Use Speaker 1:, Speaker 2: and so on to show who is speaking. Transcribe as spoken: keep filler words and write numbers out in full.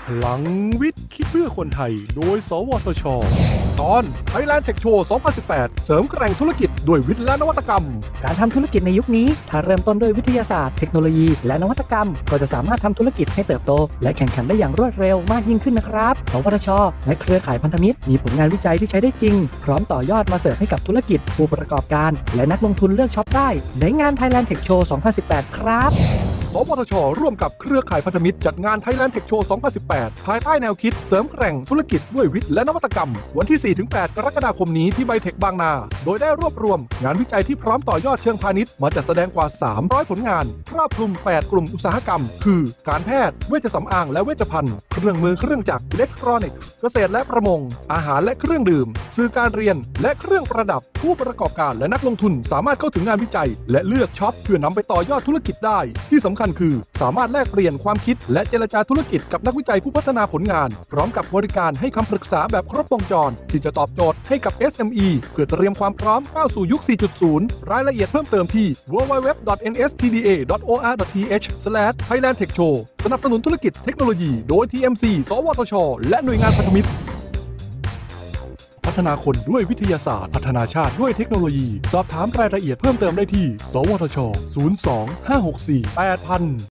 Speaker 1: พลังวิทย์คิดเพื่อคนไทยโดยสวทช.ตอน Thailand Tech Show สองพันสิบแปด เสริมแกร่งธุรกิจด้วยวิทย์และนวัตกรรม
Speaker 2: การทำธุรกิจในยุคนี้ถ้าเริ่มต้นด้วยวิทยาศาสตร์เทคโนโลยีและนวัตกรรมก็จะสามารถทำธุรกิจให้เติบโตและแข่งขันได้อย่างรวดเร็วมากยิ่งขึ้นนะครับสวทช.และเครือข่ายพันธมิตรมีผลงานวิจัยที่ใช้ได้จริงพร้อมต่อยอดมาเสิร์ฟให้กับธุรกิจผู้ประกอบการและนักลงทุนเลือกช็อปได้ในงาน Thailand Tech Show สองพันสิบแปด ครับ
Speaker 1: สวทช.ร่วมกับเครือข่ายพันธมิตรจัดงาน Thailand Tech Show สองพันสิบแปด ภายใต้แนวคิดเสริมแกร่งธุรกิจด้วยวิทย์และนวัตกรรมวันที่ สี่ถึงแปด กรกฎาคมนี้ที่ไบเทคบางนาโดยได้รวบรวมงานวิจัยที่พร้อมต่อยอดเชิงพาณิชย์มาจัดแสดงกว่า สามร้อย ผลงานครอบคลุม แปด กลุ่มอุตสาหกรรมคือการแพทย์เวชสำอางและเวชภัณฑ์เครื่องมือเครื่องจักรอิเล็กทรอนิกส์เกษตรและประมงอาหารและเครื่องดื่มสื่อการเรียนและเครื่องประดับผู้ประกอบการและนักลงทุนสามารถเข้าถึงงานวิจัยและเลือกช็อปเพื่อนำไปต่อยอดธุรกิจได้ที่สำคัญคือสามารถแลกเปลี่ยนความคิดและเจรจาธุรกิจกับนักวิจัยผู้พัฒนาผลงานพร้อมกับบริการให้คำปรึกษาแบบครบวงจรที่จะตอบโจทย์ให้กับ เอส เอ็ม อี เพื่อเตรียมความพร้อมก้าวสู่ยุค สี่จุดศูนย์ รายละเอียดเพิ่มเติมที่ ดับเบิลยู ดับเบิลยู ดับเบิลยู ดอท เอ็น เอส ที ดี เอ ดอท โอ อาร์ ดอท ที เอช สแลช ไทยแลนด์ เทค โชว์ สนับสนุนธุรกิจเทคโนโลยีโดย ที เอ็ม ซี สวทช.และหน่วยงานพันธมิตรพัฒนาคนด้วยวิทยาศาสตร์พัฒนาชาติด้วยเทคโนโลยีสอบถามรายละเอียดเพิ่มเติมได้ที่สวทช ศูนย์ สอง ห้า หก สี่ แปด ศูนย์ ศูนย์